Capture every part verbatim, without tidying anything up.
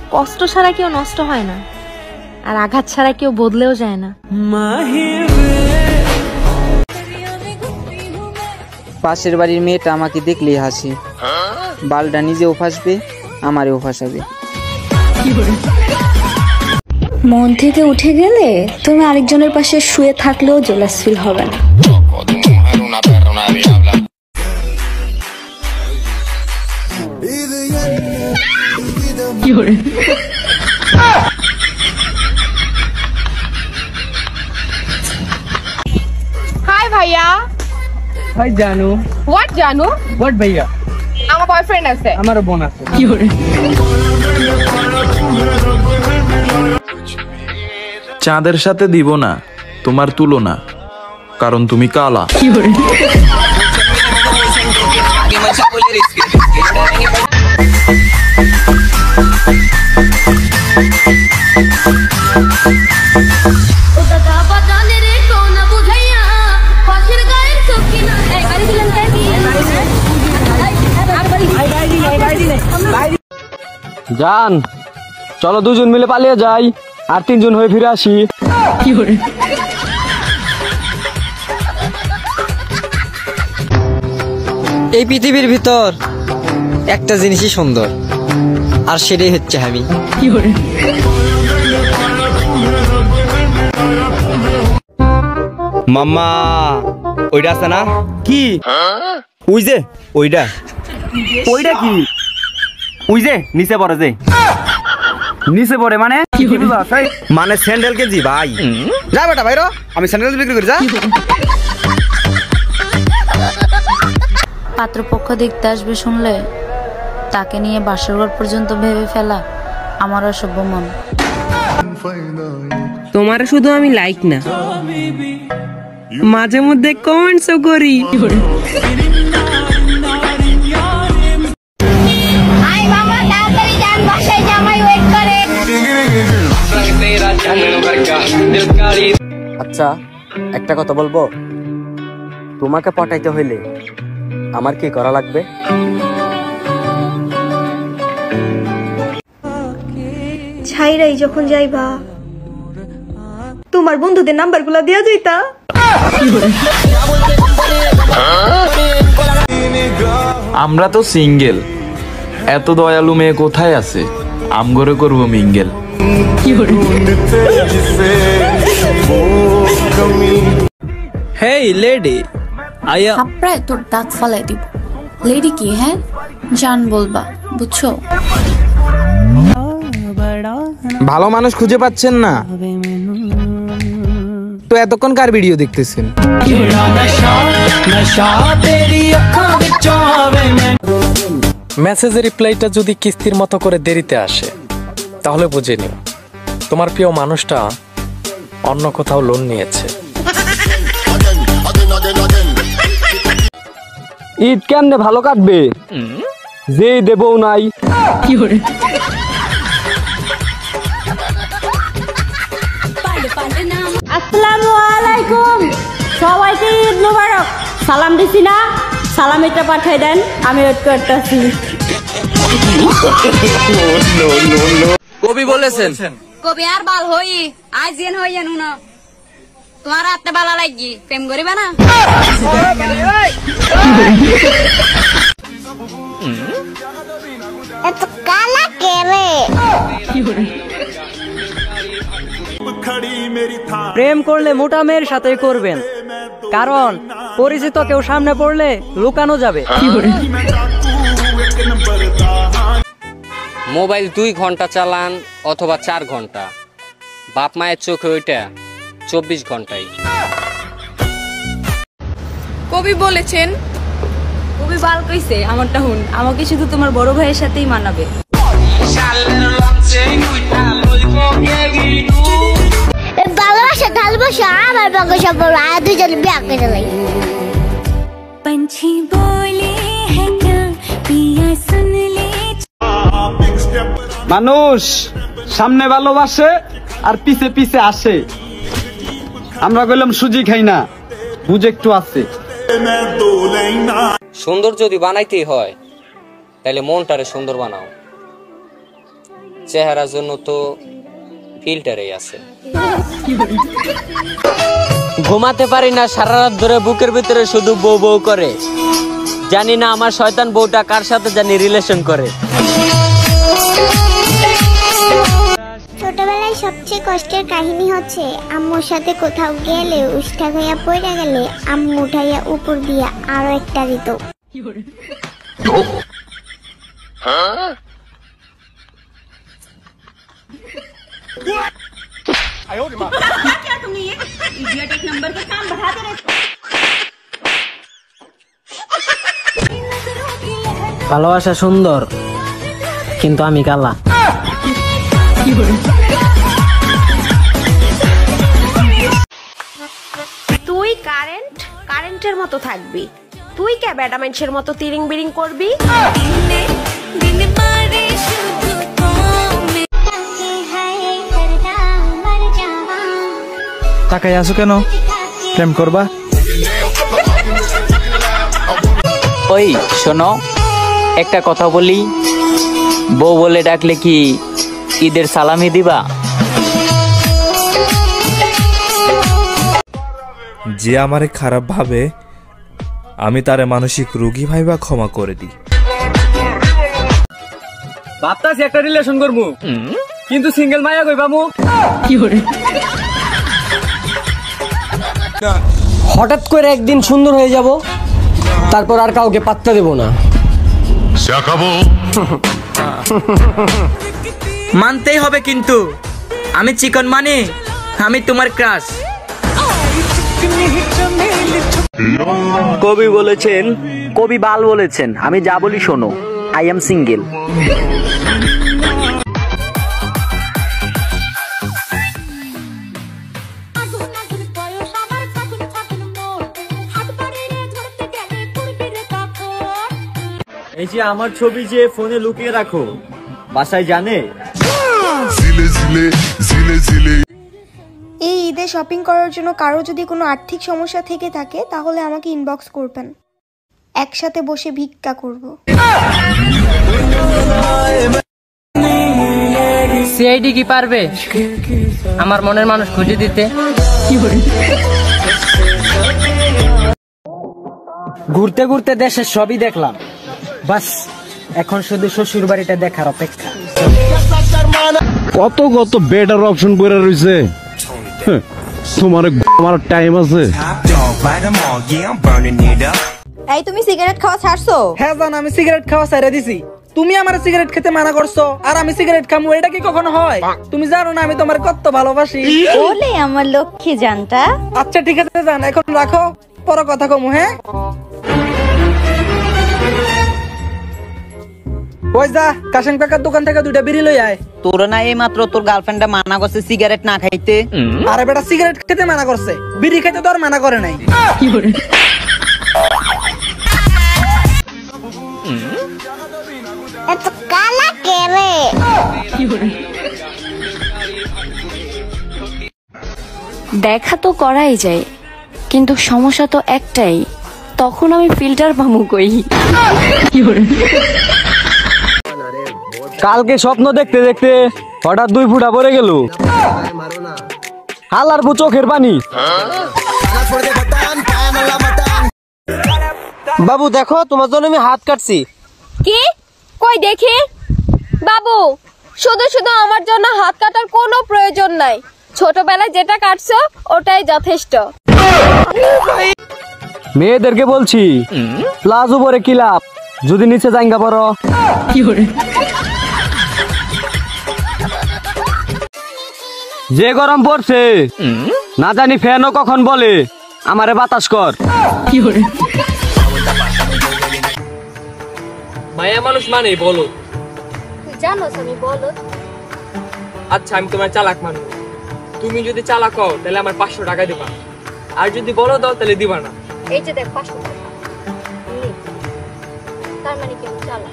কষ্ট ছাড়া কেউ নষ্ট হয় না, আর আঘাত ছাড়া কেউ বদলেও যায় না। পাশের বাড়ির মেয়েটা আমাকে দেখলেই হাসি, বালটা নিজেও ফাঁসবে আমারেও ফাঁসাবে। মন থেকে উঠে গেলে তুমি আরেকজনের পাশে শুয়ে থাকলেও জেলাস ফিল হবে না। হাই ভাইয়া। হাই জানু। হোয়াট জানু? হোয়াট ভাইয়া? আমার বয়ফ্রেন্ড আছে। আমারও বোন আছে। কি করে? চাঁদের সাথে দিব না তোমার তুলনা, কারণ তুমি কালা। কি করে? জান চলো দুজন মিলে পালিয়ে যাই, আর তিনজন হয়ে ফিরে আসি। কি করে? এই পৃথিবীর ভিতর একটা জিনিসই সুন্দর, আর সেটাই হচ্ছে আমি। কি করে? মাম্মা ওইটা আছে না? কি ওই যে ওইটা? ওইটা কি? ওই যে নিচে পড়ে, যে নিচে পড়ে মানে কি? মানে স্যান্ডেল কেজি ভাই। যা বেটা ভাইরো, আমি স্যান্ডেল বিক্রি করি। যা। পাত্রপক্ষ দেখতে আসবে শুনলে তাকে নিয়ে বাসরঘর পর্যন্ত ভেবে ফেলা আমার অসভ্য মন। তোমার শুধু আমি লাইক না, মাঝে মধ্যে কমেন্টসও করি। আচ্ছা একটা কথা বলবো, তোমাকে পটাইতে হইলে আমার কি করা লাগবে? ছাইরাই যখন যাইবা তোমার বন্ধুদের নাম্বার গুলা দেওয়া যাইতা। আমরা তো সিঙ্গেল, এত দয়ালু মেয়ে কোথায় আছে? আমগরে করবো মিঙ্গেল। হেই লেডি, আয়া আপনার তোর দাঁত ফালাই দিব। লেডি কি? হ্যাঁ জান বলবা, বুঝছো? ভালো মানুষ খুঁজে পাচ্ছেন না তো এতক্ষণ কার ভিডিও দেখতেছেন? মেসেজের রিপ্লাইটা যদি কিস্তির মতো করে দেরিতে আসে তাহলে বুঝে নিও তোমার প্রিয় মানুষটা অন্য কোথাও লোন নিয়েছে। ঈদ কেমনে ভালো কাটবে যে দেবও নাই। কি করে? আসসালামু আলাইকুম, সবাইকে ঈদ মোবারক। সালাম দিছি না, সালাম এটা পাঠাই দেন, আমি ওয়েট করতেছি। কবি বলেছেন কবি আর বাল হই আজ জেন হই জানু না, তোমার হাতে বালা লাগি প্রেম করিবা না? এত কালা কেরে? প্রেম করলে মোটা মেয়ের সাথে করবেন, কারণ পরিচিত কেউ সামনে পড়লে লুকানো যাবে। মোবাইল দুই ঘন্টা চালান অথবা চার ঘন্টা, বাপ মায়ের চোখে ওইটা চব্বিশ ঘন্টাই। কবি বলেছেন, কবি বাল কইছে আমারটা হুন, আমাকে শুধু তোমার বড় ভাইয়ের সাথেই মানাবে। ভালোবাসা ভালোবাসা আমার বাবা সব দুজন বিয়া করে লাই। पंछी बोले हैं क्या पिया सुन ले। মানুষ সামনে ভালোবাসে আর পিছে পিছে আসে, আমরা কইলাম সুজি খাই না, বুঝে একটু আছে। সুন্দর যদি বানাইতেই হয় তাহলে মনটারে সুন্দর বানাও, চেহারার জন্য তো ফিল্টারেই আছে। ঘুমাতে পারি না, সারা রাত ধরে বুকের ভিতরে শুধু বউ বউ করে। জানি না আমার শয়তান বউটা কার সাথে জানি রিলেশন করে। ছোটবেলায় সবচেয়ে কষ্টের কাহিনী হচ্ছে আম্মুর সাথে কোথাও গেলে উষ্টা খাইয়া পড়ে গেলে আম্মু উঠাইয়া উপর দিয়া আরো একটা দিত। ভালোবাসা সুন্দর, কিন্তু আমি কালা। তুই কারেন্ট কারেন্টের মতো থাকবি, তুই কে ব্যাটা মানুষের মতো তিরিং বিরিং করবি? তাকাই আছো কেন? প্রেম করবা? ওই শোনো, একটা কথা বলি, বউ বলে ডাকলে কি ঈদের সালামি দিবা? যে আমারে খারাপ ভাবে আমি তারে মানসিক রোগী ভাইবা ক্ষমা করে দিই। ভাবতাছি একটা রিলেশন করবো, কিন্তু সিঙ্গেল মায়া কইবামু। হঠাৎ করে একদিন সুন্দর হয়ে যাব, তারপর আর কাউকে পাত্তা দেব না। মানতেই হবে কিন্তু আমি চিকন মানে আমি তোমার ক্রাশ। কবি বলেছেন, কবি বাল বলেছেন, আমি যা বলি শোনো, আই এম সিঙ্গেল। এই যে আমার ছবি যে ফোনে লুকিয়ে রাখো, বাসায় জানে? এই ঈদে শপিং করার জন্য কারো যদি কোনো আর্থিক সমস্যা থেকে থাকে তাহলে আমাকে ইনবক্স করবেন, একসাথে বসে ভিক্ষা করব। সিআইডি কি পারবে আমার মনের মানুষ খুঁজে দিতে? ঘুরতে ঘুরতে দেশের সবই দেখলাম, বাস এখন শুধু শ্বশুর বাড়িটা দেখার অপেক্ষা। কত কত বেটার অপশন করে রয়েছে, তোমার আমার টাইম আছে। এই তুমি সিগারেট খাওয়া ছাড়ছো? হ্যাঁ জান, আমি সিগারেট খাওয়া ছেড়ে দিছি। তুমি আমার সিগারেট খেতে মানা করছো আর আমি সিগারেট খামু, এটা কি কখনো হয়? তুমি জানো না আমি তোমার কত ভালোবাসি। বলে আমার লক্ষ্মী জানটা। আচ্ছা ঠিক আছে জান, এখন রাখো, পরে কথা কমু। হ্যাঁ ওই যা কাশেম কাকার দোকান থেকে দুইটা বিড়ি লই আয়। তোর না এই মাত্র তোর গার্লফ্রেন্ডটা মানা করছে সিগারেট না খাইতে। আরে বেটা সিগারেট খেতে মানা করছে, বিড়ি খেতে তো আর মানা করে নাই। এত কালা কে রে? দেখা তো করাই যায়, কিন্তু সমস্যা তো একটাই, তখন আমি ফিল্টার পামু কই? কালকে স্বপ্ন দেখতে দেখতে হঠাৎ দুই ফুটা পড়ে গেল, হালার বু চোখের পানি। বাবু দেখো, তোমার জন্য আমি হাত কাটছি। কি কই দেখি? বাবু শুধু শুধু আমার জন্য হাত কাটার কোনো প্রয়োজন নাই, ছোটবেলায় যেটা কাটছো ওটাই যথেষ্ট। মেয়েদেরকে বলছি, প্লাজো পরে কি লাভ যদি নিচে জায়গা পড়ো। যে গরম পড়ছে, না জানি ফ্যানও কখন বলে আমারে বাতাস কর। মায়া মানুষ মানে বলো। জানো আমি বলো। আচ্ছা আমি তোমার চালাক মানুষ, তুমি যদি চালাক হও তাহলে আমার পাঁচশো টাকা দিবা, আর যদি বলো দাও তাহলে দিবা না। এই যে দেখ পাঁচশো টাকা, তার মানে কি চালাক?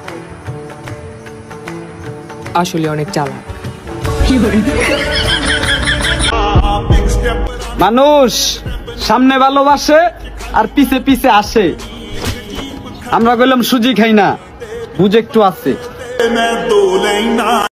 আসলে অনেক চালাক। মানুষ সামনে ভালোবাসে আর পিছে পিছে আসে। আমরা বললাম সুজি খাই না, বুঝে একটু আছে।